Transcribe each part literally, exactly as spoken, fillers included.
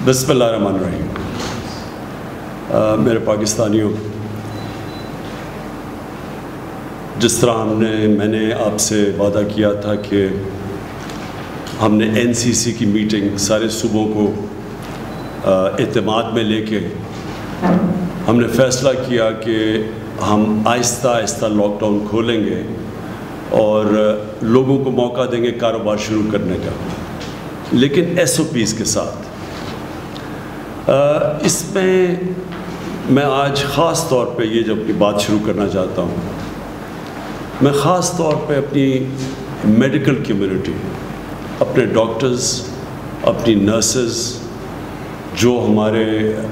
بسم اللہ الرحمن الرحیم. میرے پاکستانیوں، جس طرح ہم نے میں نے آپ سے وعدہ کیا تھا کہ ہم نے این سی سی کی میٹنگ سارے صوبوں کو اعتماد میں لے کے ہم نے فیصلہ کیا کہ ہم آہستہ آہستہ لاک ڈاؤن کھولیں گے اور لوگوں کو موقع دیں گے کاروبار شروع کرنے کا، لیکن ایس او پیز کے ساتھ. اس میں میں آج خاص طور پہ یہ جو اپنی بات شروع کرنا چاہتا ہوں، میں خاص طور پہ اپنی میڈیکل کمیونٹی، اپنے ڈاکٹرز، اپنی نرسز، جو ہمارے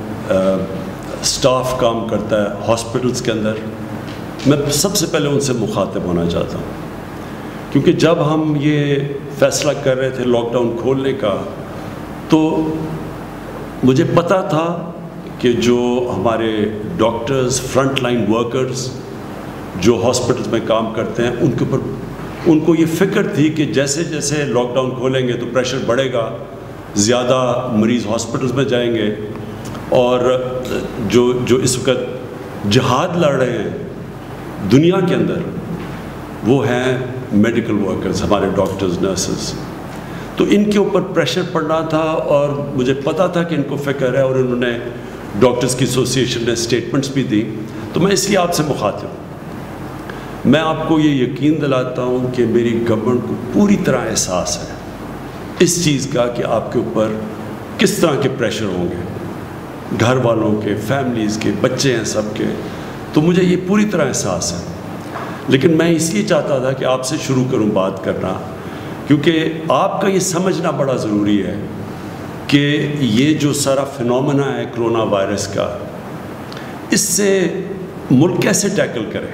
اسٹاف کام کرتا ہے ہاسپٹلس کے اندر، میں سب سے پہلے ان سے مخاطب ہونا چاہتا ہوں. کیونکہ جب ہم یہ فیصلہ کر رہے تھے لاک ڈاؤن کھولنے کا، تو مجھے پتہ تھا کہ جو ہمارے ڈاکٹرز، فرنٹ لائن ورکرز جو ہاسپٹلس میں کام کرتے ہیں، ان کے اوپر ان کو یہ فکر تھی کہ جیسے جیسے لاک ڈاؤن کھولیں گے تو پریشر بڑھے گا، زیادہ مریض ہاسپٹلس میں جائیں گے، اور جو جو اس وقت جہاد لڑ رہے ہیں دنیا کے اندر وہ ہیں میڈیکل ورکرز، ہمارے ڈاکٹرز، نرسز. تو ان کے اوپر پریشر پڑنا تھا، اور مجھے پتا تھا کہ ان کو فکر ہے، اور انہوں نے ڈاکٹرز کی ایسوسیشن نے اسٹیٹمنٹس بھی دی. تو میں اس لیے آپ سے مخاطب ہوں. میں آپ کو یہ یقین دلاتا ہوں کہ میری گورنمنٹ کو پوری طرح احساس ہے اس چیز کا کہ آپ کے اوپر کس طرح کے پریشر ہوں گے، گھر والوں کے، فیملیز کے، بچے ہیں سب کے. تو مجھے یہ پوری طرح احساس ہے، لیکن میں اس لیے چاہتا تھا کہ آپ سے شروع کروں بات کرنا، کیونکہ آپ کا یہ سمجھنا بڑا ضروری ہے کہ یہ جو سارا فنومنا ہے کرونا وائرس کا، اس سے ملک کیسے ٹیکل کرے.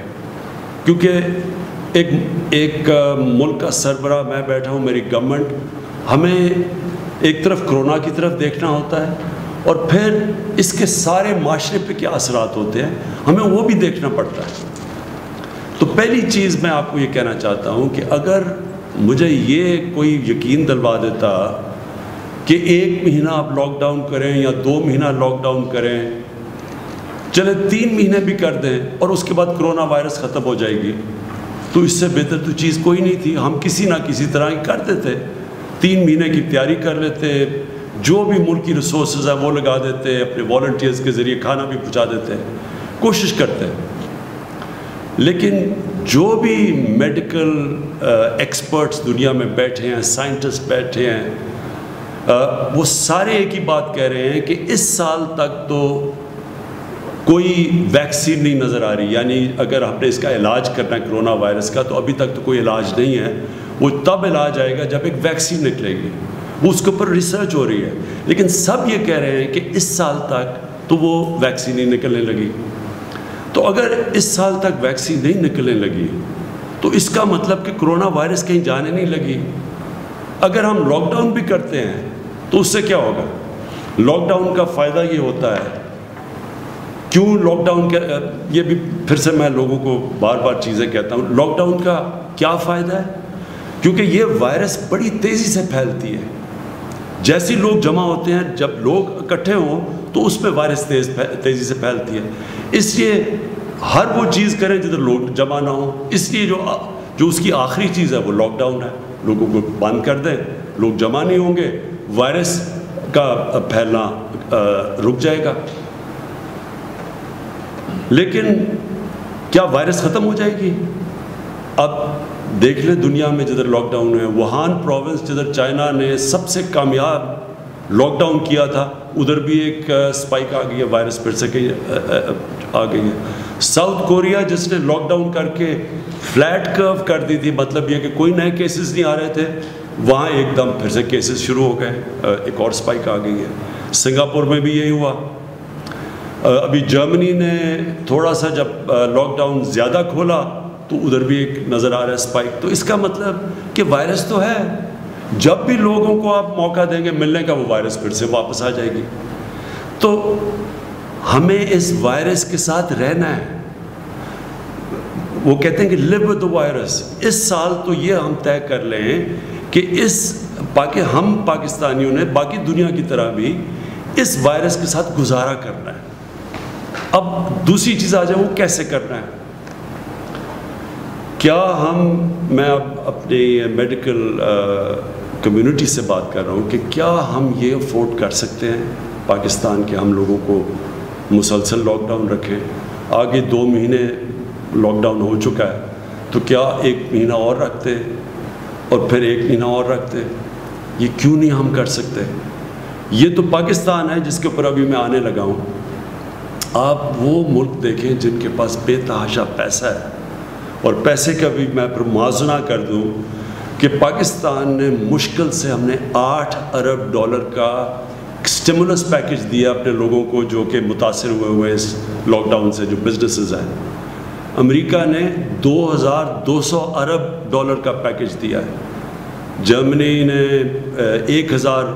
کیونکہ ایک ایک ملک کا سربراہ میں بیٹھا ہوں، میری گورنمنٹ، ہمیں ایک طرف کرونا کی طرف دیکھنا ہوتا ہے، اور پھر اس کے سارے معاشرے پہ کیا اثرات ہوتے ہیں ہمیں وہ بھی دیکھنا پڑتا ہے. تو پہلی چیز میں آپ کو یہ کہنا چاہتا ہوں کہ اگر مجھے یہ کوئی یقین دلوا دیتا کہ ایک مہینہ آپ لاک ڈاؤن کریں یا دو مہینہ لاک ڈاؤن کریں، چلے تین مہینے بھی کر دیں، اور اس کے بعد کرونا وائرس ختم ہو جائے گی، تو اس سے بہتر تو چیز کوئی نہیں تھی. ہم کسی نہ کسی طرح ہی کرتے تھے، تین مہینے کی تیاری کر لیتے، جو بھی ملک کی ریسورسز ہیں وہ لگا دیتے، اپنے والنٹیئرز کے ذریعے کھانا بھی پہنچا دیتے، کوشش کرتے. لیکن جو بھی میڈیکل ایکسپرٹس دنیا میں بیٹھے ہیں، سائنٹسٹ بیٹھے ہیں، وہ سارے ایک ہی بات کہہ رہے ہیں کہ اس سال تک تو کوئی ویکسین نہیں نظر آ رہی. یعنی اگر ہم نے اس کا علاج کرنا ہے کرونا وائرس کا، تو ابھی تک تو کوئی علاج نہیں ہے. وہ تب علاج آئے گا جب ایک ویکسین نکلے گی، وہ اس کے اوپر ریسرچ ہو رہی ہے. لیکن سب یہ کہہ رہے ہیں کہ اس سال تک تو وہ ویکسین ہی نکلنے لگی. تو اگر اس سال تک ویکسین نہیں نکلنے لگی تو اس کا مطلب کہ کرونا وائرس کہیں جانے نہیں لگی. اگر ہم لاک ڈاؤن بھی کرتے ہیں تو اس سے کیا ہوگا؟ لاک ڈاؤن کا فائدہ یہ ہوتا ہے، کیوں لاک ڈاؤن کا، یہ بھی پھر سے میں لوگوں کو بار بار چیزیں کہتا ہوں، لاک ڈاؤن کا کیا فائدہ ہے؟ کیونکہ یہ وائرس بڑی تیزی سے پھیلتی ہے. جیسے لوگ جمع ہوتے ہیں، جب لوگ اکٹھے ہوں تو اس میں وائرس تیز تیزی سے پھیلتی ہے. اس لیے ہر وہ چیز کریں جدھر لوگ جمع نہ ہوں. اس لیے جو جو اس کی آخری چیز ہے وہ لاک ڈاؤن ہے. لوگوں کو بند کر دیں، لوگ جمع نہیں ہوں گے، وائرس کا پھیلنا رک جائے گا. لیکن کیا وائرس ختم ہو جائے گی؟ اب دیکھ لیں دنیا میں جدھر لاک ڈاؤن ہے، ووہان پروونس جدھر چائنا نے سب سے کامیاب لاک ڈاؤن کیا تھا، ادھر بھی ایک سپائک آ گئی ہے، وائرس پھر سے آ گئی ہے. ساؤتھ کوریا جس نے لاک ڈاؤن کر کے فلیٹ کرو کر دی تھی، مطلب یہ کہ کوئی نئے کیسز نہیں آ رہے تھے، وہاں ایک دم پھر سے کیسز شروع ہو گئے، ایک اور سپائک آ گئی ہے. سنگاپور میں بھی یہی ہوا. ابھی جرمنی نے تھوڑا سا جب لاک ڈاؤن زیادہ کھولا تو ادھر بھی ایک نظر آ رہا ہے سپائک. تو اس کا مطلب کہ وائرس تو ہے، جب بھی لوگوں کو آپ موقع دیں گے ملنے کا، وہ وائرس پھر سے واپس آ جائے گی. تو ہمیں اس وائرس کے ساتھ رہنا ہے. وہ کہتے ہیں کہ live with the virus. اس سال تو یہ ہم طے کر لیں کہ اس باقی ہم پاکستانیوں نے باقی دنیا کی طرح بھی اس وائرس کے ساتھ گزارا کرنا ہے۔ اب دوسری چیز آ جائے وہ کیسے کرنا ہے۔ کیا ہم میں اب اپنی میڈیکل کمیونٹی سے بات کر رہا ہوں کہ کیا ہم یہ افورڈ کر سکتے ہیں پاکستان کے ہم لوگوں کو مسلسل لاک ڈاؤن رکھیں؟ آگے دو مہینے لاک ڈاؤن ہو چکا ہے، تو کیا ایک مہینہ اور رکھتے اور پھر ایک مہینہ اور رکھتے؟ یہ کیوں نہیں ہم کر سکتے؟ یہ تو پاکستان ہے جس کے اوپر ابھی میں آنے لگا ہوں۔ آپ وہ ملک دیکھیں جن کے پاس بے تحاشا پیسہ ہے، اور پیسے کا بھی میں پھر موازنہ کر دوں کہ پاکستان نے مشکل سے ہم نے آٹھ ارب ڈالر کا اسٹیمولس پیکج دیا اپنے لوگوں کو جو کہ متاثر ہوئے ہوئے اس لاک ڈاؤن سے، جو بزنسز ہیں۔ امریکہ نے دو ہزار دو سو ارب ڈالر کا پیکج دیا ہے، جرمنی نے ایک ہزار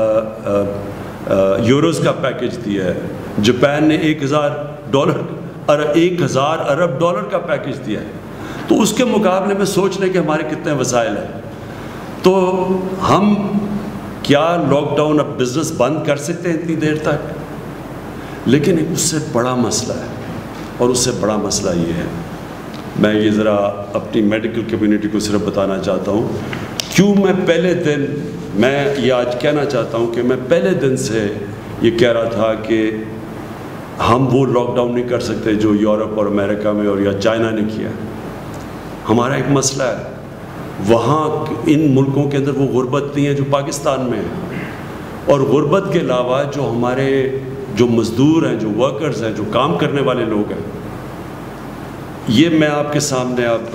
یوروز کا پیکج دیا ہے، جاپان نے ایک ہزار ڈالر ایک ہزار ارب ڈالر کا پیکج دیا ہے۔ تو اس کے مقابلے میں سوچ لیں کہ ہمارے کتنے وسائل ہیں۔ تو ہم کیا لاک ڈاؤن اب بزنس بند کر سکتے ہیں اتنی دیر تک؟ لیکن ایک اس سے بڑا مسئلہ ہے، اور اس سے بڑا مسئلہ یہ ہے، میں یہ ذرا اپنی میڈیکل کمیونٹی کو صرف بتانا چاہتا ہوں کیوں میں پہلے دن میں یہ آج کہنا چاہتا ہوں کہ میں پہلے دن سے یہ کہہ رہا تھا کہ ہم وہ لاک ڈاؤن نہیں کر سکتے جو یورپ اور امریکہ میں اور یا چائنا نے کیا۔ ہمارا ایک مسئلہ ہے، وہاں ان ملکوں کے اندر وہ غربت نہیں ہے جو پاکستان میں ہے، اور غربت کے علاوہ جو ہمارے جو مزدور ہیں، جو ورکرز ہیں، جو کام کرنے والے لوگ ہیں، یہ میں آپ کے سامنے اب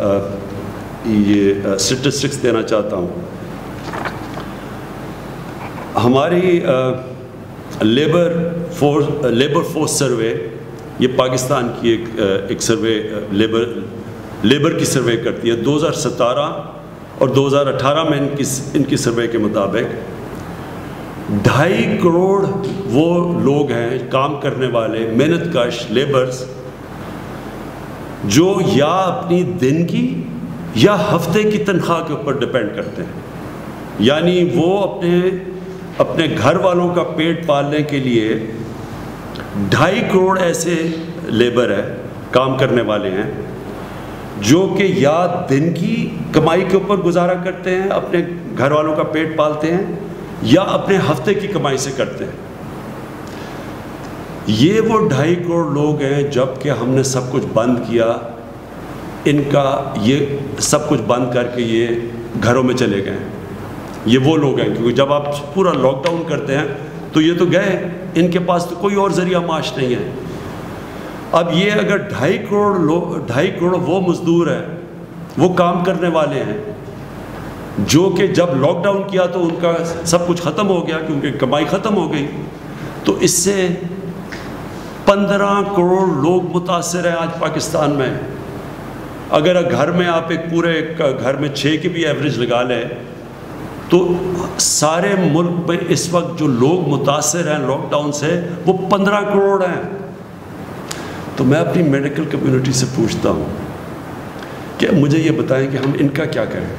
یہ اسٹیٹسٹکس دینا چاہتا ہوں۔ ہماری labour force labour force survey, یہ پاکستان کی ایک ایک سروے لیبر لیبر کی سروے کرتی ہے، دو ہزار ستارہ اور دو ہزار اٹھارہ میں ان کی ان کی سروے کے مطابق ڈھائی کروڑ وہ لوگ ہیں کام کرنے والے محنت کش لیبرز جو یا اپنی دن کی یا ہفتے کی تنخواہ کے اوپر ڈپینڈ کرتے ہیں، یعنی وہ اپنے اپنے گھر والوں کا پیٹ پالنے کے لیے ڈھائی کروڑ ایسے لیبر ہے، کام کرنے والے ہیں جو کہ یا دن کی کمائی کے اوپر گزارا کرتے ہیں، اپنے گھر والوں کا پیٹ پالتے ہیں، یا اپنے ہفتے کی کمائی سے کرتے ہیں۔ یہ وہ ڈھائی کروڑ لوگ ہیں جب کہ ہم نے سب کچھ بند کیا، ان کا یہ سب کچھ بند کر کے یہ گھروں میں چلے گئے۔ یہ وہ لوگ ہیں کیونکہ جب آپ پورا لاک ڈاؤن کرتے ہیں تو یہ تو گئے، ان کے پاس تو کوئی اور ذریعہ معاش نہیں ہے۔ اب یہ اگر ڈھائی کروڑ لوگ ڈھائی کروڑ وہ مزدور ہیں، وہ کام کرنے والے ہیں جو کہ جب لاک ڈاؤن کیا تو ان کا سب کچھ ختم ہو گیا کیونکہ کمائی ختم ہو گئی، تو اس سے پندرہ کروڑ لوگ متاثر ہیں آج پاکستان میں۔ اگر گھر میں آپ ایک پورے گھر میں چھ کی بھی ایوریج لگا لیں تو سارے ملک میں اس وقت جو لوگ متاثر ہیں لاک ڈاؤن سے وہ پندرہ کروڑ ہیں۔ تو میں اپنی میڈیکل کمیونٹی سے پوچھتا ہوں کہ مجھے یہ بتائیں کہ ہم ان کا کیا کریں،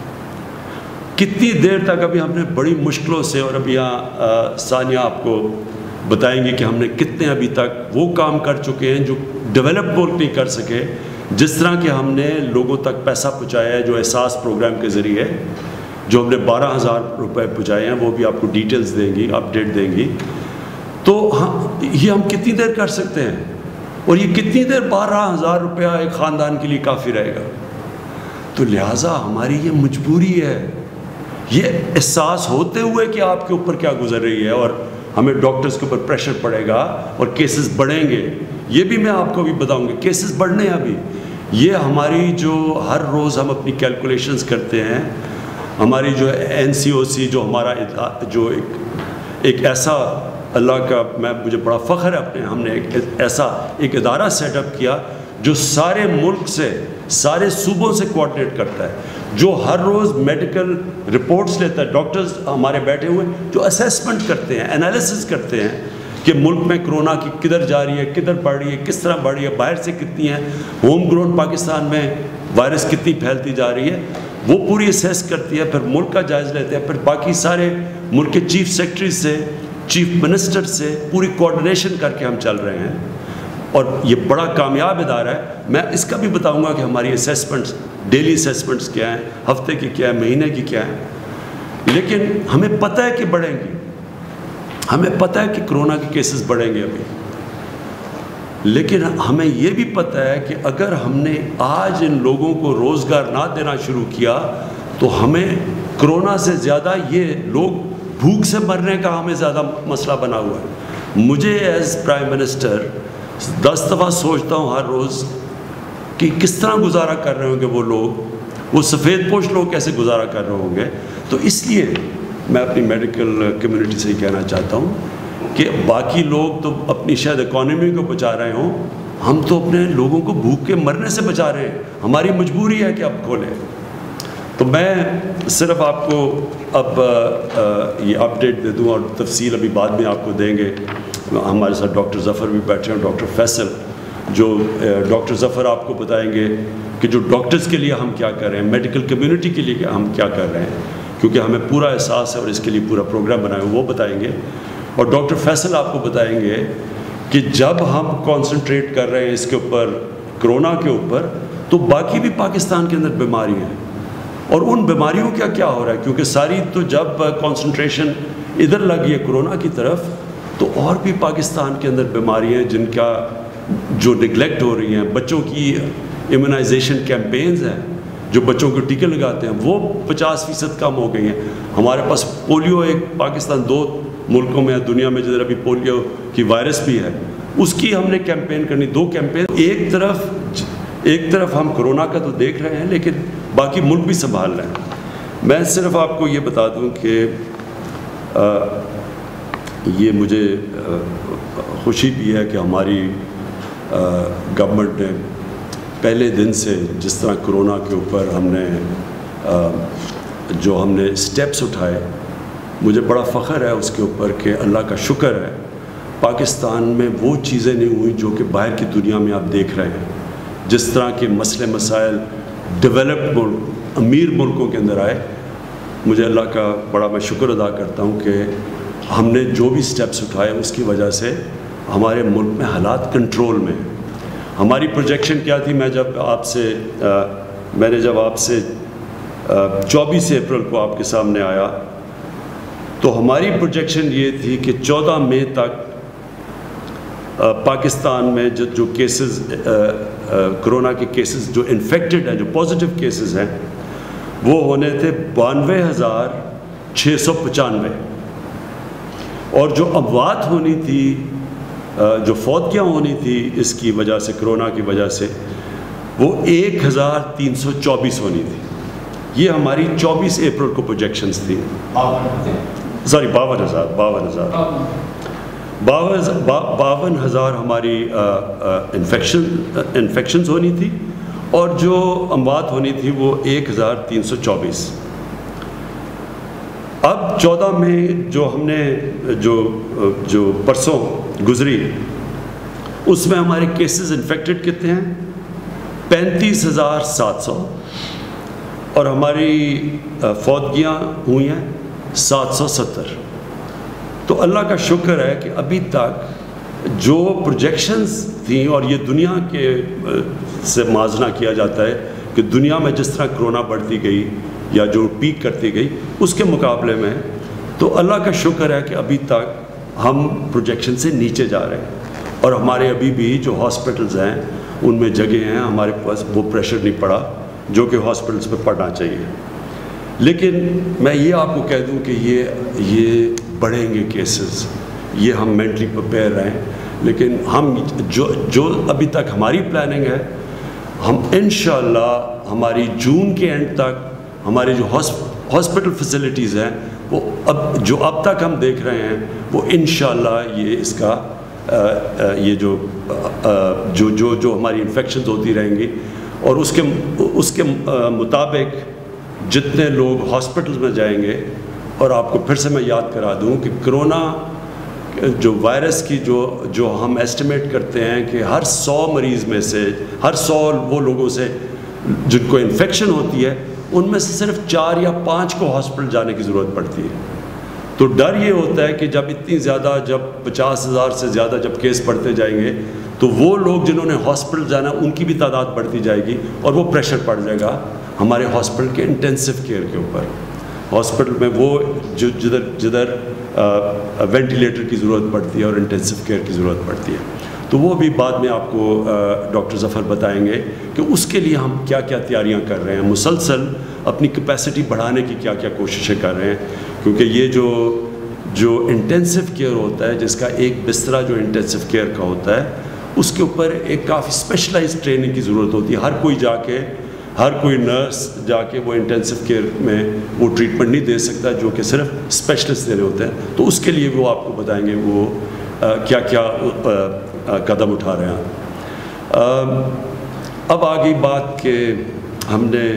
کتنی دیر تک؟ ابھی ہم نے بڑی مشکلوں سے، اور ابھی یہاں ثانیہ آپ کو بتائیں گے کہ ہم نے کتنے ابھی تک وہ کام کر چکے ہیں جو ڈیولپ ملک نہیں کر سکے، جس طرح کہ ہم نے لوگوں تک پیسہ پہنچایا ہے جو احساس پروگرام کے ذریعے، جو ہم نے بارہ ہزار روپے پہنچائے ہیں، وہ بھی آپ کو ڈیٹیلز دیں گی، اپڈیٹ دیں گی۔ تو ہم یہ ہم کتنی دیر کر سکتے ہیں، اور یہ کتنی دیر بارہ ہزار روپیہ ایک خاندان کے لیے کافی رہے گا؟ تو لہٰذا ہماری یہ مجبوری ہے، یہ احساس ہوتے ہوئے کہ آپ کے اوپر کیا گزر رہی ہے، اور ہمیں ڈاکٹرز کے اوپر پریشر پڑے گا اور کیسز بڑھیں گے۔ یہ بھی میں آپ کو بھی بتاؤں گا، کیسز بڑھنے ہیں ابھی۔ یہ ہماری جو ہر روز ہم اپنی کیلکولیشنز کرتے ہیں، ہماری جو این سی او سی، جو ہمارا جو ایک ایک ایسا اللہ کا میں مجھے بڑا فخر ہے اپنے، ہم نے ایک ایسا ایک ادارہ سیٹ اپ کیا جو سارے ملک سے، سارے صوبوں سے کوآرڈینیٹ کرتا ہے، جو ہر روز میڈیکل رپورٹس لیتا ہے، ڈاکٹرز ہمارے بیٹھے ہوئے جو اسیسمنٹ کرتے ہیں، انالیسس کرتے ہیں کہ ملک میں کرونا کی کدھر جا رہی ہے، کدھر بڑھ رہی ہے، کس طرح بڑھ رہی ہے، باہر سے کتنی ہے، ہوم گرون پاکستان میں وائرس کتنی پھیلتی جا رہی ہے، وہ پوری اسیس کرتی ہے، پھر ملک کا جائزہ لیتے ہیں، پھر باقی سارے ملک کے چیف سیکرٹری سے چیف منسٹر سے پوری کوآرڈینیشن کر کے ہم چل رہے ہیں، اور یہ بڑا کامیاب ادارہ ہے۔ میں اس کا بھی بتاؤں گا کہ ہماری اسیسمنٹس، ڈیلی اسیسمنٹس کیا ہیں، ہفتے کی کیا ہے، مہینے کی کیا ہے، لیکن ہمیں پتہ ہے کہ بڑھیں گی، ہمیں پتہ ہے کہ کرونا کے کیسز بڑھیں گے ابھی، لیکن ہمیں یہ بھی پتہ ہے کہ اگر ہم نے آج ان لوگوں کو روزگار نہ دینا شروع کیا تو ہمیں کرونا سے زیادہ یہ لوگ بھوک سے مرنے کا ہمیں زیادہ مسئلہ بنا ہوا ہے۔ مجھے ایز پرائم منسٹر دس دفعہ سوچتا ہوں ہر روز کہ کس طرح گزارا کر رہے ہوں گے وہ لوگ، وہ سفید پوش لوگ کیسے گزارا کر رہے ہوں گے۔ تو اس لیے میں اپنی میڈیکل کمیونٹی سے یہ کہنا چاہتا ہوں کہ باقی لوگ تو اپنی شاید اکانومی کو بچا رہے ہوں، ہم تو اپنے لوگوں کو بھوک کے مرنے سے بچا رہے ہیں، ہماری مجبوری ہے کہ اب کھولیں۔ تو میں صرف آپ کو اب یہ اپڈیٹ دے دوں، اور تفصیل ابھی بعد میں آپ کو دیں گے۔ ہمارے ساتھ ڈاکٹر ظفر بھی بیٹھے ہیں، ڈاکٹر فیصل، جو ڈاکٹر ظفر آپ کو بتائیں گے کہ جو ڈاکٹرز کے لیے ہم کیا کر رہے ہیں، میڈیکل کمیونٹی کے لیے ہم کیا کر رہے ہیں، کیونکہ ہمیں پورا احساس ہے اور اس کے لیے پورا پروگرام بنایا ہے، وہ بتائیں گے۔ اور ڈاکٹر فیصل آپ کو بتائیں گے کہ جب ہم کانسنٹریٹ کر رہے ہیں اس کے اوپر، کرونا کے اوپر، تو باقی بھی پاکستان کے اندر بیماری ہیں، اور ان بیماریوں کا کیا ہو رہا ہے، کیونکہ ساری تو جب کانسنٹریشن ادھر لگی ہے کرونا کی طرف، تو اور بھی پاکستان کے اندر بیماریاں ہیں جن کا جو نگلیکٹ ہو رہی ہیں۔ بچوں کی ایمونائزیشن کیمپینز ہیں، جو بچوں کو ٹیکے لگاتے ہیں، وہ پچاس فیصد کم ہو گئی ہیں۔ ہمارے پاس پولیو ایک پاکستان دو ملکوں میں ہے دنیا میں جدھر ابھی پولیو کی وائرس بھی ہے، اس کی ہم نے کیمپین کرنی، دو کیمپین۔ ایک طرف ایک طرف ہم کرونا کا تو دیکھ رہے ہیں، لیکن باقی ملک بھی سنبھال رہے ہیں۔ میں صرف آپ کو یہ بتا دوں کہ آ, یہ مجھے آ, خوشی بھی ہے کہ ہماری گورنمنٹ نے پہلے دن سے جس طرح کرونا کے اوپر ہم نے آ, جو ہم نے سٹیپس اٹھائے، مجھے بڑا فخر ہے اس کے اوپر کہ اللہ کا شکر ہے پاکستان میں وہ چیزیں نہیں ہوئیں جو کہ باہر کی دنیا میں آپ دیکھ رہے ہیں۔ جس طرح کے مسئلے مسائل ڈیولپڈ ملک، امیر ملکوں کے اندر آئے، مجھے اللہ کا بڑا میں شکر ادا کرتا ہوں کہ ہم نے جو بھی سٹیپس اٹھائے اس کی وجہ سے ہمارے ملک میں حالات کنٹرول میں۔ ہماری پروجیکشن کیا تھی، میں جب آپ سے آ, میں نے جب آپ سے چوبیس اپریل کو آپ کے سامنے آیا تو ہماری پروجیکشن یہ تھی کہ چودہ مئی تک پاکستان میں جو جو کیسز کرونا کے کیسز جو انفیکٹڈ ہیں، جو پازیٹیو کیسز ہیں، وہ ہونے تھے بانوے ہزار چھ سو پچانوے، اور جو اموات ہونی تھی، جو فوتیاں ہونی تھی اس کی وجہ سے، کرونا کی وجہ سے، وہ ایک ہزار تین سو چوبیس ہونی تھی۔ یہ ہماری چوبیس اپریل کو پروجیکشنز تھی، سوری باون ہزار باون ہزار باون ہزار ہماری انفیکشن انفیکشنز ہونی تھی، اور جو اموات ہونی تھی وہ ایک ہزار تین سو چوبیس۔ اب چودہ مئی جو ہم نے جو جو پرسوں گزری، اس میں ہمارے کیسز انفیکٹڈ کتنے ہیں؟ پینتیس ہزار سات سو، اور ہماری فوتگیاں ہوئی ہیں سات سو ستر۔ تو اللہ کا شکر ہے کہ ابھی تک جو پروجیکشنز تھیں، اور یہ دنیا کے سے موازنہ کیا جاتا ہے کہ دنیا میں جس طرح کرونا بڑھتی گئی یا جو پیک کرتی گئی اس کے مقابلے میں، تو اللہ کا شکر ہے کہ ابھی تک ہم پروجیکشن سے نیچے جا رہے ہیں، اور ہمارے ابھی بھی جو ہاسپٹلز ہیں ان میں جگہ ہیں، ہمارے پاس وہ پریشر نہیں پڑا جو کہ ہاسپٹلز پہ پڑنا چاہیے۔ لیکن میں یہ آپ کو کہہ دوں کہ یہ یہ بڑھیں گے کیسز، یہ ہم مینٹلی پریپیئر رہیں، لیکن ہم جو جو ابھی تک ہماری پلاننگ ہے، ہم انشاءاللہ ہماری جون کے اینڈ تک ہماری جو ہاسپٹل فیسلٹیز ہیں، وہ اب جو اب تک ہم دیکھ رہے ہیں، وہ انشاءاللہ یہ اس کا یہ جو جو جو جو ہماری انفیکشنز ہوتی رہیں گی، اور اس کے اس کے مطابق جتنے لوگ ہاسپٹل میں جائیں گے۔ اور آپ کو پھر سے میں یاد کرا دوں کہ کرونا جو وائرس کی جو جو ہم ایسٹیمیٹ کرتے ہیں کہ ہر سو مریض میں سے، ہر سو وہ لوگوں سے جن کو انفیکشن ہوتی ہے، ان میں سے صرف چار یا پانچ کو ہاسپٹل جانے کی ضرورت پڑتی ہے، تو ڈر یہ ہوتا ہے کہ جب اتنی زیادہ جب پچاس ہزار سے زیادہ جب کیس بڑھتے جائیں گے تو وہ لوگ جنہوں نے ہاسپٹل جانا ان کی بھی تعداد بڑھتی جائے گی اور وہ پریشر پڑ جائے گا ہمارے ہاسپٹل کے انٹینسو کیئر کے اوپر. ہاسپٹل میں وہ جو جدھر جدھر وینٹیلیٹر کی ضرورت پڑتی ہے اور انٹینسو کیئر کی ضرورت پڑتی ہے. تو وہ بھی بعد میں آپ کو ڈاکٹر ظفر بتائیں گے کہ اس کے لیے ہم کیا کیا تیاریاں کر رہے ہیں, مسلسل اپنی کیپیسٹی بڑھانے کی کیا کیا کوششیں کر رہے ہیں. کیونکہ یہ جو جو انٹینسو کیئر ہوتا ہے, جس کا ایک بسترا جو انٹینسو کیئر کا ہوتا ہے, اس کے اوپر ایک کافی اسپیشلائز ٹریننگ کی ضرورت ہوتی ہے. ہر کوئی جا کے ہر کوئی نرس جا کے وہ انٹینسو کیئر میں وہ ٹریٹمنٹ نہیں دے سکتا جو کہ صرف اسپیشلسٹ دینے ہوتے ہیں. تو اس کے لیے وہ آپ کو بتائیں گے وہ کیا کیا قدم اٹھا رہے ہیں. اب آ گئی بات کہ ہم نے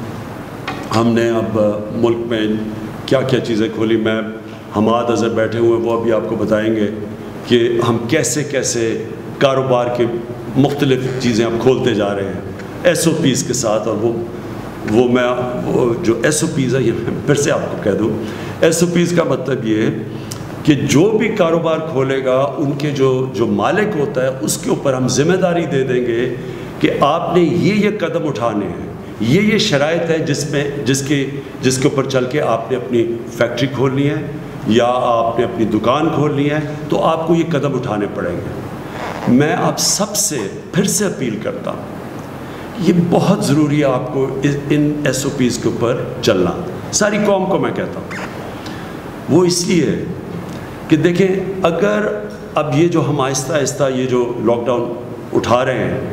ہم نے اب ملک میں کیا کیا چیزیں کھولی. میں حماد اظہر بیٹھے ہوئے وہ ابھی آپ کو بتائیں گے کہ ہم کیسے کیسے کاروبار کے مختلف چیزیں اب کھولتے جا رہے ہیں ایس او پیز کے ساتھ. اور وہ وہ میں وہ جو ایس او پیز ہے یہ میں پھر سے آپ کو کہہ دوں, ایس او پیز کا مطلب یہ ہے کہ جو بھی کاروبار کھولے گا ان کے جو جو مالک ہوتا ہے اس کے اوپر ہم ذمہ داری دے دیں گے کہ آپ نے یہ یہ قدم اٹھانے ہیں, یہ یہ شرائط ہے جس میں جس کے جس کے اوپر چل کے آپ نے اپنی فیکٹری کھولنی ہے یا آپ نے اپنی دکان کھولنی ہے, تو آپ کو یہ قدم اٹھانے پڑیں گے. میں آپ سب سے پھر سے اپیل کرتا ہوں, یہ بہت ضروری ہے آپ کو ان ایس او پیز کے اوپر چلنا. ساری قوم کو میں کہتا ہوں, وہ اس لیے کہ دیکھیں اگر اب یہ جو ہم آہستہ آہستہ یہ جو لاک ڈاؤن اٹھا رہے ہیں,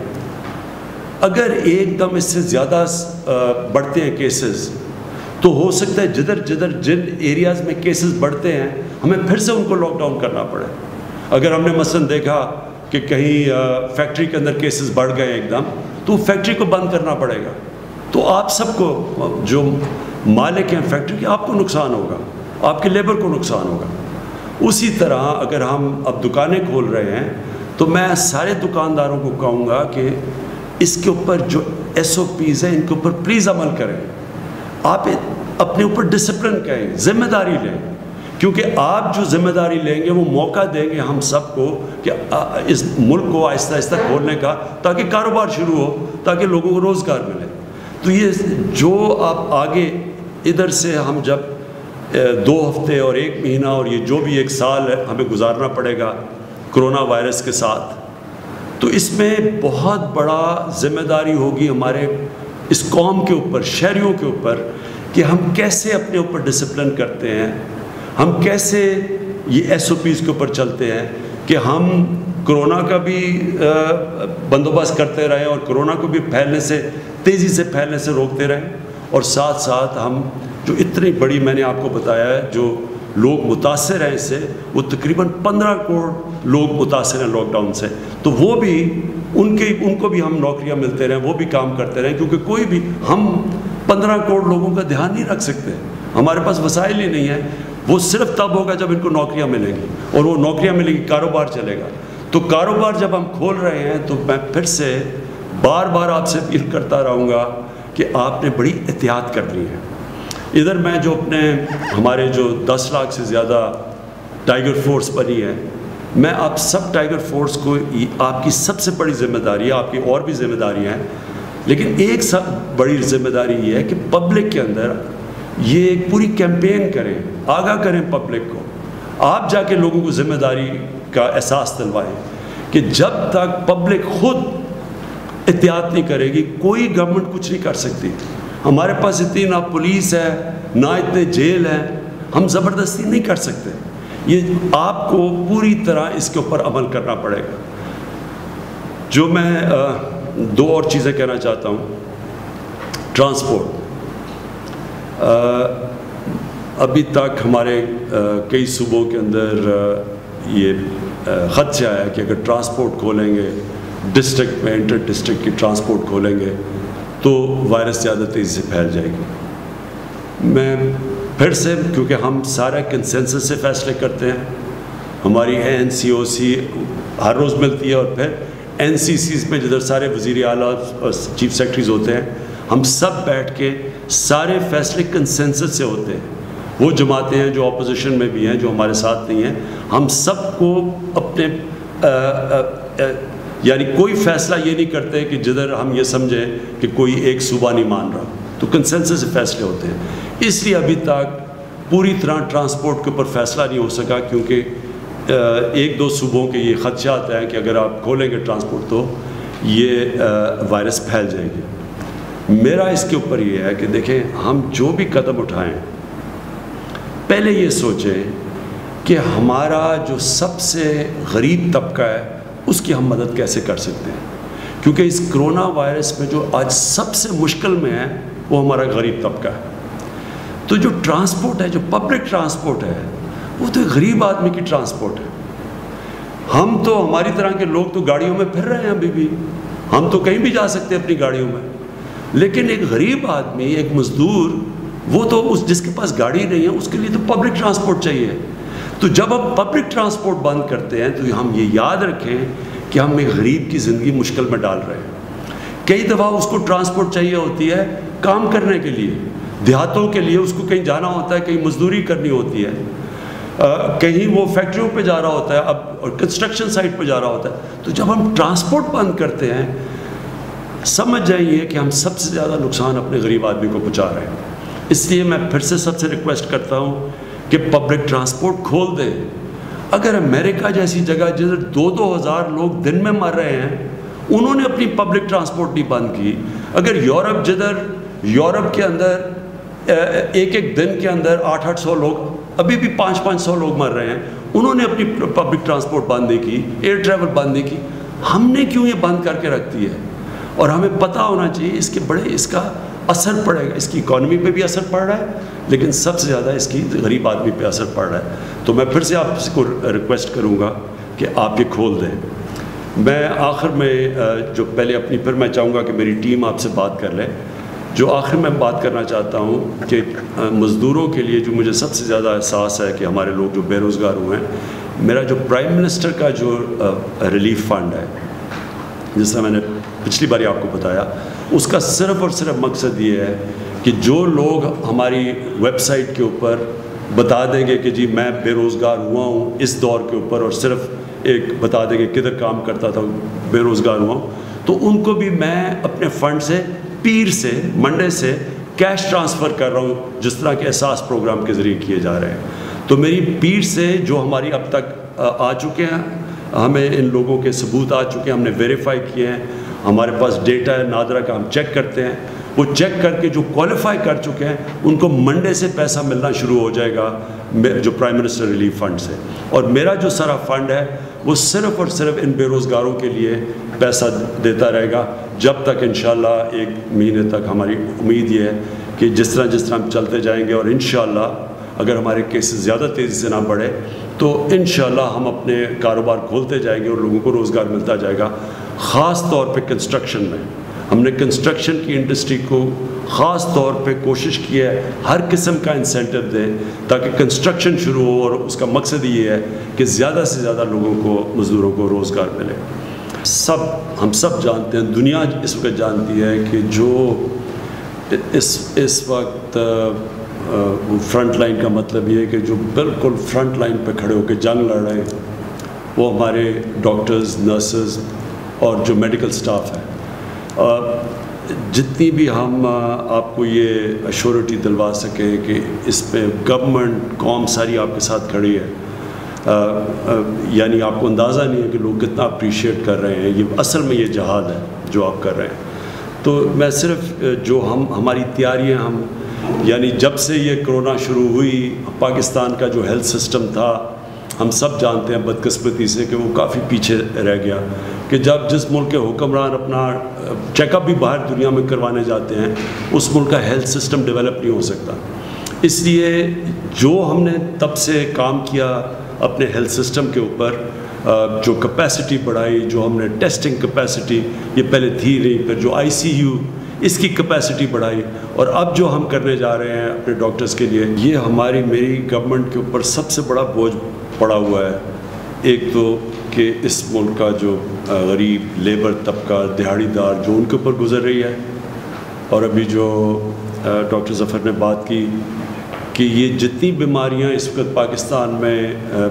اگر ایک دم اس سے زیادہ بڑھتے ہیں کیسز, تو ہو سکتا ہے جدھر جدھر جن ایریاز میں کیسز بڑھتے ہیں ہمیں پھر سے ان کو لاک ڈاؤن کرنا پڑے. اگر ہم نے مثلاً دیکھا کہ کہیں فیکٹری کے اندر کیسز بڑھ گئے ایک دم, تو فیکٹری کو بند کرنا پڑے گا. تو آپ سب کو جو مالک ہیں فیکٹری کے, آپ کو نقصان ہوگا, آپ کے لیبر کو نقصان ہوگا. اسی طرح اگر ہم اب دکانیں کھول رہے ہیں تو میں سارے دکانداروں کو کہوں گا کہ اس کے اوپر جو ایس او پیز ہیں ان کے اوپر پلیز عمل کریں. آپ اپنے اوپر ڈسپلن کریں, ذمہ داری لیں, کیونکہ آپ جو ذمہ داری لیں گے وہ موقع دیں گے ہم سب کو کہ اس ملک کو آہستہ آہستہ کھولنے کا, تاکہ کاروبار شروع ہو, تاکہ لوگوں کو روزگار ملے. تو یہ جو آپ آگے ادھر سے ہم جب دو ہفتے اور ایک مہینہ اور یہ جو بھی ایک سال ہمیں گزارنا پڑے گا کرونا وائرس کے ساتھ, تو اس میں بہت بڑا ذمہ داری ہوگی ہمارے اس قوم کے اوپر, شہریوں کے اوپر, کہ ہم کیسے اپنے اوپر ڈسپلن کرتے ہیں, ہم کیسے یہ ایس او پیز کے اوپر چلتے ہیں کہ ہم کرونا کا بھی بندوبست کرتے رہیں اور کرونا کو بھی پھیلنے سے تیزی سے پھیلنے سے روکتے رہیں, اور ساتھ ساتھ ہم جو اتنی بڑی میں نے آپ کو بتایا ہے جو لوگ متاثر ہیں اس سے, وہ تقریباً پندرہ کروڑ لوگ متاثر ہیں لاک ڈاؤن سے, تو وہ بھی ان کے ان کو بھی ہم نوکریاں ملتے رہیں, وہ بھی کام کرتے رہیں, کیونکہ کوئی بھی ہم پندرہ کروڑ لوگوں کا دھیان نہیں رکھ سکتے, ہمارے پاس وسائل ہی نہیں ہیں. وہ صرف تب ہوگا جب ان کو نوکریاں ملیں گی, اور وہ نوکریاں ملیں گی, کاروبار چلے گا. تو کاروبار جب ہم کھول رہے ہیں تو میں پھر سے بار بار آپ سے اپیل کرتا رہوں گا کہ آپ نے بڑی احتیاط کرنی ہے. ادھر میں جو اپنے ہمارے جو دس لاکھ سے زیادہ ٹائیگر فورس بنی ہے, میں آپ سب ٹائیگر فورس کو, آپ کی سب سے بڑی ذمہ داری ہے, آپ کی اور بھی ذمہ داریاں ہیں, لیکن ایک سب بڑی ذمہ داری یہ ہے کہ پبلک کے اندر یہ ایک پوری کیمپین کریں, آگاہ کریں پبلک کو. آپ جا کے لوگوں کو ذمہ داری کا احساس دلوائیں کہ جب تک پبلک خود احتیاط نہیں کرے گی کوئی گورنمنٹ کچھ نہیں کر سکتی. ہمارے پاس اتنی نہ پولیس ہے نہ اتنے جیل ہیں, ہم زبردستی نہیں کر سکتے. یہ آپ کو پوری طرح اس کے اوپر عمل کرنا پڑے گا. جو میں دو اور چیزیں کہنا چاہتا ہوں. ٹرانسپورٹ, ابھی تک ہمارے کئی صوبوں کے اندر یہ خدشہ ہے کہ اگر ٹرانسپورٹ کھولیں گے, ڈسٹرکٹ میں انٹر ڈسٹرکٹ کی ٹرانسپورٹ کھولیں گے تو وائرس زیادہ تیزی سے پھیل جائے گی. میں پھر سے, کیونکہ ہم سارا کنسنسس سے فیصلے کرتے ہیں, ہماری این سی او سی ہر روز ملتی ہے, اور پھر این سی سیز میں جدھر سارے وزیر اعلیٰ اور چیف سیکرٹریز ہوتے ہیں, ہم سب بیٹھ کے سارے فیصلے کنسنسس سے ہوتے ہیں. وہ جماعتیں ہیں جو اپوزیشن میں بھی ہیں، جو ہمارے ساتھ نہیں ہیں، ہم سب کو اپنے آ, آ, آ, یعنی کوئی فیصلہ یہ نہیں کرتے کہ جدھر ہم یہ سمجھیں کہ کوئی ایک صوبہ نہیں مان رہا، تو کنسنسس سے فیصلے ہوتے ہیں۔ اس لیے ابھی تک پوری طرح ٹرانسپورٹ کے اوپر فیصلہ نہیں ہو سکا، کیونکہ ایک دو صوبوں کے یہ خدشات ہیں کہ اگر آپ کھولیں گے ٹرانسپورٹ تو یہ وائرس پھیل جائے گی۔ میرا اس کے اوپر یہ ہے کہ دیکھیں، ہم جو بھی قدم اٹھائیں پہلے یہ سوچیں کہ ہمارا جو سب سے غریب طبقہ ہے اس کی ہم مدد کیسے کر سکتے ہیں، کیونکہ اس کرونا وائرس میں جو آج سب سے مشکل میں ہے وہ ہمارا غریب طبقہ ہے۔ تو جو ٹرانسپورٹ ہے، جو پبلک ٹرانسپورٹ ہے، وہ تو ایک غریب آدمی کی ٹرانسپورٹ ہے۔ ہم تو ہماری طرح کے لوگ تو گاڑیوں میں پھر رہے ہیں ابھی بھی، ہم تو کہیں بھی جا سکتے ہیں اپنی گاڑیوں میں، لیکن ایک غریب آدمی، ایک مزدور، وہ تو اس جس کے پاس گاڑی نہیں ہے اس کے لیے تو پبلک ٹرانسپورٹ چاہیے۔ تو جب ہم پبلک ٹرانسپورٹ بند کرتے ہیں تو ہم یہ یاد رکھیں کہ ہم ایک غریب کی زندگی مشکل میں ڈال رہے ہیں۔ کئی دفعہ اس کو ٹرانسپورٹ چاہیے ہوتی ہے کام کرنے کے لیے، دیہاتوں کے لیے اس کو کہیں جانا ہوتا ہے، کہیں مزدوری کرنی ہوتی ہے، کہیں وہ فیکٹریوں پہ جا رہا ہوتا ہے، اب کنسٹرکشن سائٹ پہ جا رہا ہوتا ہے۔ تو جب ہم ٹرانسپورٹ بند کرتے ہیں، سمجھ جائیے کہ ہم سب سے زیادہ نقصان اپنے غریب آدمی کو پہنچا رہے ہیں۔ اس لیے میں پھر سے سب سے ریکویسٹ کرتا ہوں کہ پبلک ٹرانسپورٹ کھول دیں۔ اگر امریکہ جیسی جگہ جدھر دو دو ہزار لوگ دن میں مر رہے ہیں، انہوں نے اپنی پبلک ٹرانسپورٹ نہیں بند کی، اگر یورپ جدھر یورپ کے اندر ایک ایک دن کے اندر آٹھ آٹھ سو لوگ، ابھی بھی پانچ پانچ سو لوگ مر رہے ہیں، انہوں نے اپنی پبلک ٹرانسپورٹ بند نہیں کی، ایئر ٹریول بند نہیں کی، ہم نے کیوں یہ بند کر کے رکھ دی ہے؟ اور ہمیں پتہ ہونا چاہیے اس کے بڑے اس کا اثر پڑے گا، اس کی اکانومی پہ بھی اثر پڑ رہا ہے، لیکن سب سے زیادہ اس کی غریب آدمی پہ اثر پڑ رہا ہے۔ تو میں پھر سے آپ کو ریکویسٹ کروں گا کہ آپ یہ کھول دیں۔ میں آخر میں جو پہلے اپنی پھر میں چاہوں گا کہ میری ٹیم آپ سے بات کر لے، جو آخر میں بات کرنا چاہتا ہوں کہ مزدوروں کے لیے جو مجھے سب سے زیادہ احساس ہے کہ ہمارے لوگ جو بے روزگار ہوئے ہیں، میرا جو پرائم منسٹر کا جو ریلیف فنڈ ہے، جس طرح میں نے پچھلی باری آپ کو بتایا، اس کا صرف اور صرف مقصد یہ ہے کہ جو لوگ ہماری ویب سائٹ کے اوپر بتا دیں گے کہ جی میں بے روزگار ہوا ہوں اس دور کے اوپر، اور صرف ایک بتا دیں گے کدھر کام کرتا تھا، بے روزگار ہوا ہوں، تو ان کو بھی میں اپنے فنڈ سے پیر سے منڈے سے کیش ٹرانسفر کر رہا ہوں، جس طرح کے احساس پروگرام کے ذریعے کیے جا رہے ہیں۔ تو میری پیر سے جو ہماری اب تک آ چکے ہیں، ہمیں ان لوگوں کے ثبوت آ چکے ہیں، ہم نے ویریفائی کیے ہیں، ہمارے پاس ڈیٹا ہے نادرا کا، ہم چیک کرتے ہیں، وہ چیک کر کے جو کوالیفائی کر چکے ہیں ان کو منڈے سے پیسہ ملنا شروع ہو جائے گا جو پرائم منسٹر ریلیف فنڈ سے، اور میرا جو سارا فنڈ ہے وہ صرف اور صرف ان بے روزگاروں کے لیے پیسہ دیتا رہے گا جب تک انشاءاللہ ایک مہینے تک۔ ہماری امید یہ ہے کہ جس طرح جس طرح ہم چلتے جائیں گے، اور انشاءاللہ اگر ہمارے کیسز زیادہ تیزی سے نہ بڑھے تو انشاءاللہ ہم اپنے کاروبار کھولتے جائیں گے اور لوگوں کو روزگار ملتا جائے گا، خاص طور پہ کنسٹرکشن میں۔ ہم نے کنسٹرکشن کی انڈسٹری کو خاص طور پہ کوشش کی ہے ہر قسم کا انسینٹو دیں تاکہ کنسٹرکشن شروع ہو، اور اس کا مقصد یہ ہے کہ زیادہ سے زیادہ لوگوں کو، مزدوروں کو روزگار ملے۔ سب ہم سب جانتے ہیں، دنیا اس وقت جانتی ہے کہ جو اس اس وقت فرنٹ لائن کا مطلب یہ ہے کہ جو بالکل فرنٹ لائن پہ کھڑے ہو کے جنگ لڑ رہے ہیں، وہ ہمارے ڈاکٹرز، نرسز اور جو میڈیکل سٹاف ہے۔ جتنی بھی ہم آپ کو یہ ایشورٹی دلوا سکیں کہ اس پہ گورنمنٹ قوم ساری آپ کے ساتھ کھڑی ہے، یعنی آپ کو اندازہ نہیں ہے کہ لوگ کتنا اپریشیٹ کر رہے ہیں، یہ اصل میں یہ جہاد ہے جو آپ کر رہے ہیں۔ تو میں صرف جو ہم ہماری تیاریاں ہم یعنی جب سے یہ کرونا شروع ہوئی، پاکستان کا جو ہیلتھ سسٹم تھا، ہم سب جانتے ہیں بدقسمتی سے کہ وہ کافی پیچھے رہ گیا، کہ جب جس ملک کے حکمران اپنا چیک اپ بھی باہر دنیا میں کروانے جاتے ہیں، اس ملک کا ہیلتھ سسٹم ڈیولپ نہیں ہو سکتا۔ اس لیے جو ہم نے تب سے کام کیا اپنے ہیلتھ سسٹم کے اوپر، جو کیپیسٹی بڑھائی، جو ہم نے ٹیسٹنگ کیپیسٹی، یہ پہلے تھی نہیں، پھر جو آئی سی یو اس کی کیپیسٹی بڑھائی، اور اب جو ہم کرنے جا رہے ہیں اپنے ڈاکٹرز کے لیے، یہ ہماری میری گورنمنٹ کے اوپر سب سے بڑا بوجھ پڑا ہوا ہے۔ ایک تو کہ اس ملک کا جو غریب لیبر طبقہ، دہاڑی دار، جو ان کے اوپر گزر رہی ہے، اور ابھی جو ڈاکٹر ظفر نے بات کی کہ یہ جتنی بیماریاں اس وقت پاکستان میں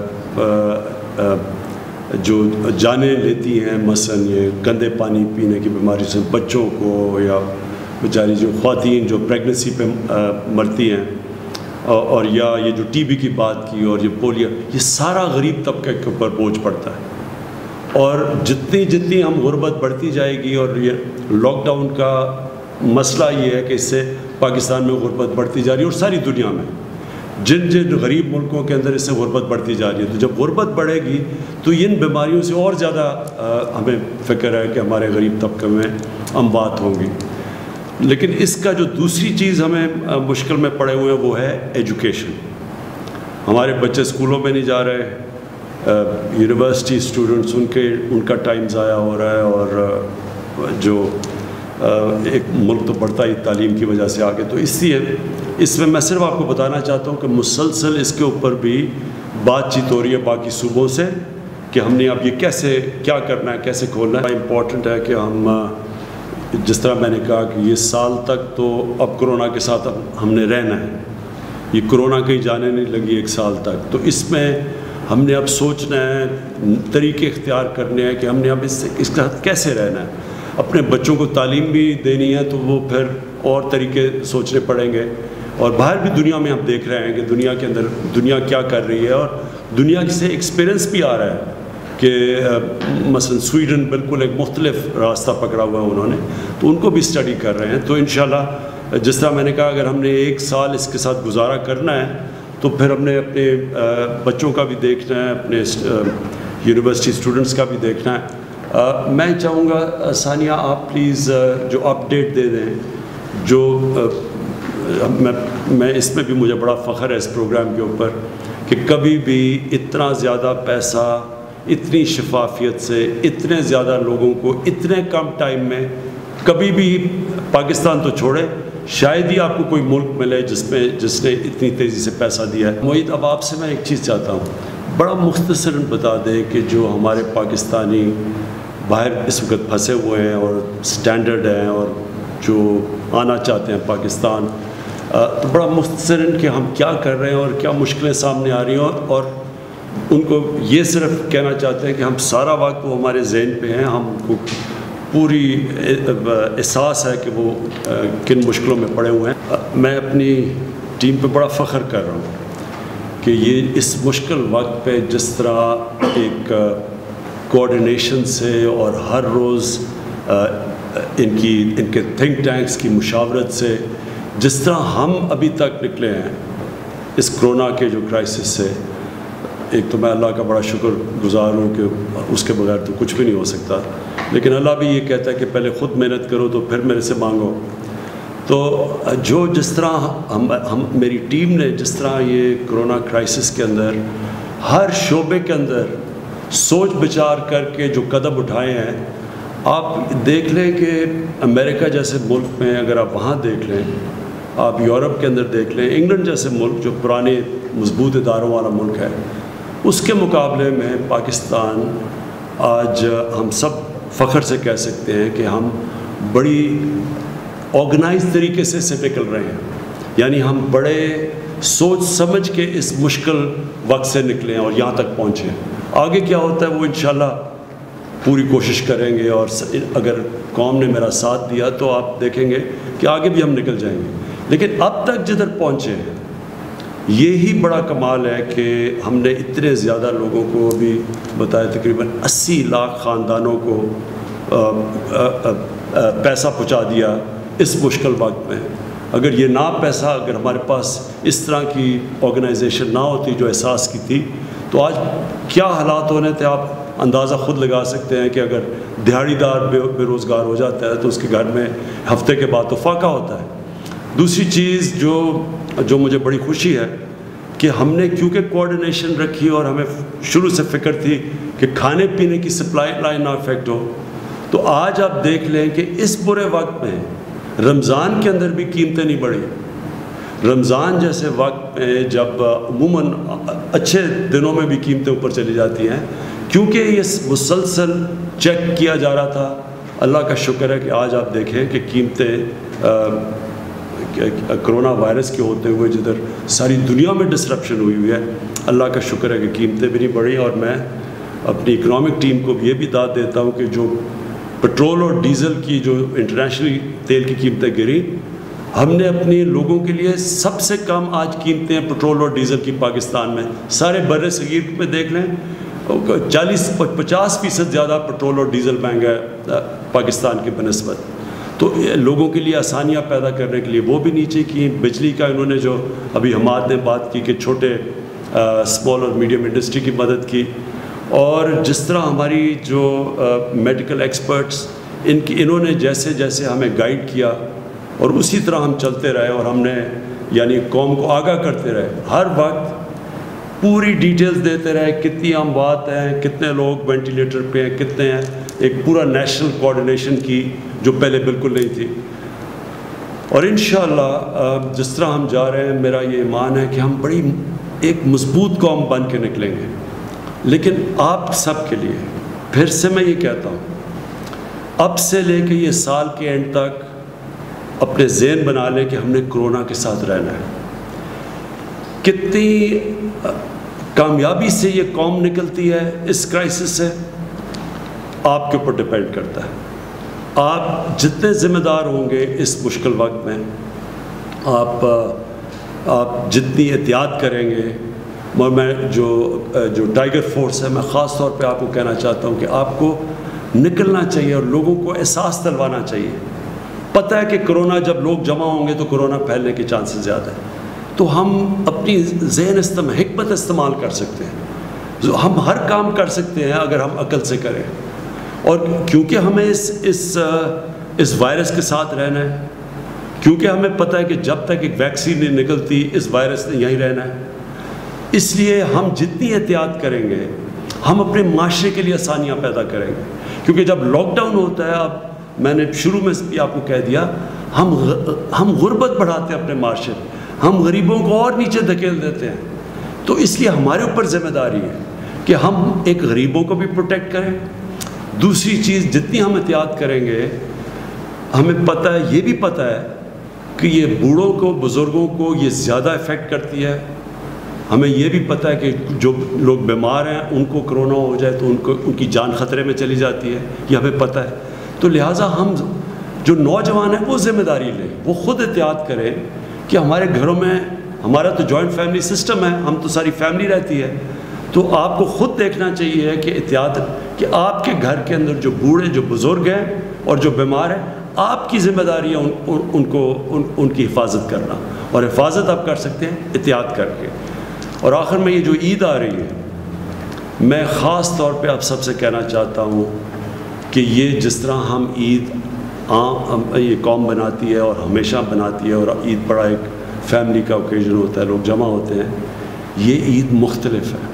جو جانیں لیتی ہیں، مثلاً یہ گندے پانی پینے کی بیماری سے بچوں کو، یا بیچاری جو خواتین جو پریگننسی پہ مرتی ہیں، اور یا یہ جو ٹی بی کی بات کی، اور یہ پولیو، یہ سارا غریب طبقے کے اوپر بوجھ پڑتا ہے. اور جتنی جتنی ہم غربت بڑھتی جائے گی، اور یہ لاک ڈاؤن کا مسئلہ یہ ہے کہ اس سے پاکستان میں غربت بڑھتی جا رہی ہے، اور ساری دنیا میں جن جن غریب ملکوں کے اندر اس سے غربت بڑھتی جا رہی ہے. تو جب غربت بڑھے گی تو ان بیماریوں سے اور زیادہ ہمیں فکر ہے کہ ہمارے غریب طبقے میں اموات ہوں گی. لیکن اس کا جو دوسری چیز ہمیں مشکل میں پڑے ہوئے ہیں وہ ہے ایجوکیشن. ہمارے بچے اسکولوں میں نہیں جا رہے، یونیورسٹی اسٹوڈنٹس ان کے ان کا ٹائم ضائع ہو رہا ہے، اور جو ایک ملک تو بڑھتا ہی تعلیم کی وجہ سے آگے. تو اس لیے اس میں میں صرف آپ کو بتانا چاہتا ہوں کہ مسلسل اس کے اوپر بھی بات چیت ہو رہی ہے باقی صوبوں سے کہ ہم نے اب یہ کیسے کیا کرنا ہے، کیسے کھولنا ہے. امپورٹنٹ ہے کہ ہم، جس طرح میں نے کہا کہ یہ سال تک تو اب کرونا کے ساتھ ہم نے رہنا ہے، یہ کرونا کہیں جانے نہیں لگی ایک سال تک. تو اس میں ہم نے اب سوچنا ہے، طریقے اختیار کرنے ہیں کہ ہم نے اب اس سے اس کے ساتھ کیسے رہنا ہے. اپنے بچوں کو تعلیم بھی دینی ہے تو وہ پھر اور طریقے سوچنے پڑیں گے. اور باہر بھی دنیا میں ہم دیکھ رہے ہیں کہ دنیا کے اندر دنیا کیا کر رہی ہے، اور دنیا سے ایکسپیرئنس بھی آ رہا ہے کہ مثلا سویڈن بالکل ایک مختلف راستہ پکڑا ہوا ہے انہوں نے، تو ان کو بھی اسٹڈی کر رہے ہیں. تو انشاءاللہ جس طرح میں نے کہا اگر ہم نے ایک سال اس کے ساتھ گزارا کرنا ہے تو پھر ہم نے اپنے بچوں کا بھی دیکھنا ہے، اپنے یونیورسٹی اسٹوڈنٹس کا بھی دیکھنا ہے. میں چاہوں گا ثانیہ آپ پلیز جو اپ ڈیٹ دے دیں، جو میں میں اس میں بھی مجھے بڑا فخر ہے اس پروگرام کے اوپر کہ کبھی بھی اتنا زیادہ پیسہ، اتنی شفافیت سے، اتنے زیادہ لوگوں کو اتنے کم ٹائم میں، کبھی بھی پاکستان تو چھوڑے شاید ہی آپ کو کوئی ملک ملے جس میں جس نے اتنی تیزی سے پیسہ دیا ہے. معید اب آپ سے میں ایک چیز چاہتا ہوں، بڑا مختصراً بتا دیں کہ جو ہمارے پاکستانی باہر اس وقت پھنسے ہوئے ہیں اور سٹینڈرڈ ہیں اور جو آنا چاہتے ہیں پاکستان، تو بڑا مختصراً کہ ہم کیا کر رہے ہیں اور کیا مشکلیں سامنے آ رہی ہیں، اور اور ان کو یہ صرف کہنا چاہتے ہیں کہ ہم سارا وقت وہ ہمارے ذہن پہ ہیں، ہم کو پوری احساس ہے کہ وہ کن مشکلوں میں پڑے ہوئے ہیں. میں اپنی ٹیم پہ بڑا فخر کر رہا ہوں کہ یہ اس مشکل وقت پہ جس طرح ایک کوآرڈینیشن سے اور ہر روز ان کی ان کے تھنک ٹینکس کی مشاورت سے جس طرح ہم ابھی تک نکلے ہیں اس کرونا کے جو کرائسس سے، ایک تو میں اللہ کا بڑا شکر گزار ہوں کہ اس کے بغیر تو کچھ بھی نہیں ہو سکتا، لیکن اللہ بھی یہ کہتا ہے کہ پہلے خود محنت کرو تو پھر میرے سے مانگو. تو جو جس طرح ہم ہم میری ٹیم نے جس طرح یہ کرونا کرائسس کے اندر ہر شعبے کے اندر سوچ بچار کر کے جو قدم اٹھائے ہیں، آپ دیکھ لیں کہ امریکہ جیسے ملک میں اگر آپ وہاں دیکھ لیں، آپ یورپ کے اندر دیکھ لیں، انگلینڈ جیسے ملک جو پرانے مضبوط اداروں والا ملک ہے، اس کے مقابلے میں پاکستان آج ہم سب فخر سے کہہ سکتے ہیں کہ ہم بڑی آرگنائز طریقے سے سے نکل رہے ہیں. یعنی ہم بڑے سوچ سمجھ کے اس مشکل وقت سے نکلے ہیں اور یہاں تک پہنچے ہیں. آگے کیا ہوتا ہے وہ انشاءاللہ پوری کوشش کریں گے، اور اگر قوم نے میرا ساتھ دیا تو آپ دیکھیں گے کہ آگے بھی ہم نکل جائیں گے. لیکن اب تک جدھر پہنچے ہیں یہی بڑا کمال ہے کہ ہم نے اتنے زیادہ لوگوں کو بھی بتایا، تقریباً اسی لاکھ خاندانوں کو پیسہ پہنچا دیا اس مشکل وقت میں. اگر یہ نہ پیسہ، اگر ہمارے پاس اس طرح کی آرگنائزیشن نہ ہوتی جو احساس کی تھی، تو آج کیا حالات ہونے تھے آپ اندازہ خود لگا سکتے ہیں کہ اگر دیہڑی دار بے بے روزگار ہو جاتا ہے تو اس کے گھر میں ہفتے کے بعد تو فاقہ ہوتا ہے. دوسری چیز جو جو مجھے بڑی خوشی ہے کہ ہم نے کیونکہ کوآرڈینیشن رکھی اور ہمیں شروع سے فکر تھی کہ کھانے پینے کی سپلائی لائن نہ افیکٹ ہو، تو آج آپ دیکھ لیں کہ اس برے وقت میں رمضان کے اندر بھی قیمتیں نہیں بڑھی. رمضان جیسے وقت میں جب عموماً اچھے دنوں میں بھی قیمتیں اوپر چلی جاتی ہیں، کیونکہ یہ مسلسل چیک کیا جا رہا تھا. اللہ کا شکر ہے کہ آج آپ دیکھیں کہ قیمتیں کرونا وائرس کے ہوتے ہوئے جدھر ساری دنیا میں ڈسرپشن ہوئی ہوئی ہے، اللہ کا شکر ہے کہ قیمتیں بھی نہیں بڑھی. اور میں اپنی اکنامک ٹیم کو بھی یہ بھی داد دیتا ہوں کہ جو پٹرول اور ڈیزل کی جو انٹرنیشنلی تیل کی قیمتیں گری، ہم نے اپنے لوگوں کے لیے سب سے کم آج قیمتیں ہیں پٹرول اور ڈیزل کی پاکستان میں. سارے بر صغیر میں دیکھ لیں چالیس پچاس فیصد زیادہ پٹرول اور ڈیزل مہنگا ہے پاکستان کی بنسبت. تو لوگوں کے لیے آسانیاں پیدا کرنے کے لیے وہ بھی نیچے کی. بجلی کا انہوں نے جو ابھی حماد نے بات کی کہ چھوٹے اسمال اور میڈیم انڈسٹری کی مدد کی، اور جس طرح ہماری جو میڈیکل ایکسپرٹس ان کی انہوں نے جیسے جیسے ہمیں گائیڈ کیا اور اسی طرح ہم چلتے رہے، اور ہم نے یعنی قوم کو آگاہ کرتے رہے، ہر وقت پوری ڈیٹیلز دیتے رہے، کتنی اموات ہیں، کتنے لوگ وینٹیلیٹر پہ ہیں، کتنے ہیں، ایک پورا نیشنل کوآرڈینیشن کی جو پہلے بالکل نہیں تھی. اور انشاءاللہ جس طرح ہم جا رہے ہیں میرا یہ ایمان ہے کہ ہم بڑی ایک مضبوط قوم بن کے نکلیں گے. لیکن آپ سب کے لیے پھر سے میں یہ کہتا ہوں، اب سے لے کے یہ سال کے اینڈ تک اپنے ذہن بنا لیں کہ ہم نے کرونا کے ساتھ رہنا ہے. کتنی کامیابی سے یہ قوم نکلتی ہے اس کرائسس سے آپ کے اوپر ڈپینڈ کرتا ہے. آپ جتنے ذمہ دار ہوں گے اس مشکل وقت میں، آپ آپ جتنی احتیاط کریں گے. اور میں جو جو ٹائیگر فورس ہے، میں خاص طور پہ آپ کو کہنا چاہتا ہوں کہ آپ کو نکلنا چاہیے اور لوگوں کو احساس دلوانا چاہیے. پتہ ہے کہ کرونا جب لوگ جمع ہوں گے تو کرونا پھیلنے کے چانسز زیادہ ہیں. تو ہم اپنی ذہن استعمال حکمت استعمال کر سکتے ہیں. ہم ہر کام کر سکتے ہیں اگر ہم عقل سے کریں. اور کیونکہ ہمیں اس اس اس وائرس کے ساتھ رہنا ہے، کیونکہ ہمیں پتہ ہے کہ جب تک ایک ویکسین نہیں نکلتی اس وائرس نے یہیں رہنا ہے، اس لیے ہم جتنی احتیاط کریں گے ہم اپنے معاشرے کے لیے آسانیاں پیدا کریں گے. کیونکہ جب لاک ڈاؤن ہوتا ہے، اب میں نے شروع میں بھی آپ کو کہہ دیا، ہم ہم غربت بڑھاتے ہیں اپنے معاشرے، ہم غریبوں کو اور نیچے دھکیل دیتے ہیں. تو اس لیے ہمارے اوپر ذمہ داری ہے کہ ہم ایک غریبوں کو بھی پروٹیکٹ کریں. دوسری چیز، جتنی ہم احتیاط کریں گے، ہمیں پتہ ہے، یہ بھی پتہ ہے کہ یہ بوڑھوں کو، بزرگوں کو یہ زیادہ افیکٹ کرتی ہے. ہمیں یہ بھی پتہ ہے کہ جو لوگ بیمار ہیں ان کو کرونا ہو جائے تو ان کو ان کی جان خطرے میں چلی جاتی ہے، یہ ہمیں پتہ ہے. تو لہٰذا ہم جو نوجوان ہیں وہ ذمہ داری لیں، وہ خود احتیاط کریں کہ ہمارے گھروں میں، ہمارا تو جوائنٹ فیملی سسٹم ہے، ہم تو ساری فیملی رہتی ہے. تو آپ کو خود دیکھنا چاہیے کہ احتیاط کہ آپ کے گھر کے اندر جو بوڑھے، جو بزرگ ہیں اور جو بیمار ہیں، آپ کی ذمہ داری ہے ان, ان, ان کو ان, ان کی حفاظت کرنا. اور حفاظت آپ کر سکتے ہیں احتیاط کر کے. اور آخر میں یہ جو عید آ رہی ہے، میں خاص طور پہ آپ سب سے کہنا چاہتا ہوں کہ یہ جس طرح ہم عید عام یہ قوم بناتی ہے اور ہمیشہ بناتی ہے، اور عید بڑا ایک فیملی کا اوکیزن ہوتا ہے، لوگ جمع ہوتے ہیں، یہ عید مختلف ہے.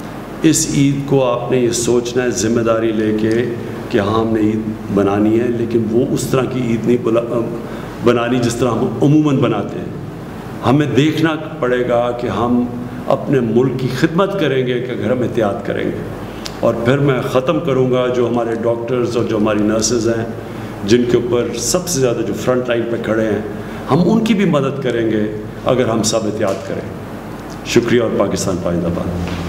اس عید کو آپ نے یہ سوچنا ہے ذمہ داری لے کے کہ ہاں ہم نے عید بنانی ہے، لیکن وہ اس طرح کی عید نہیں بنانی جس طرح ہم عموماً بناتے ہیں. ہمیں دیکھنا پڑے گا کہ ہم اپنے ملک کی خدمت کریں گے کہ اگر ہم احتیاط کریں گے. اور پھر میں ختم کروں گا، جو ہمارے ڈاکٹرز اور جو ہماری نرسز ہیں جن کے اوپر سب سے زیادہ جو فرنٹ لائن پہ کھڑے ہیں، ہم ان کی بھی مدد کریں گے اگر ہم سب احتیاط کریں. شکریہ اور پاکستان پائندہ باد.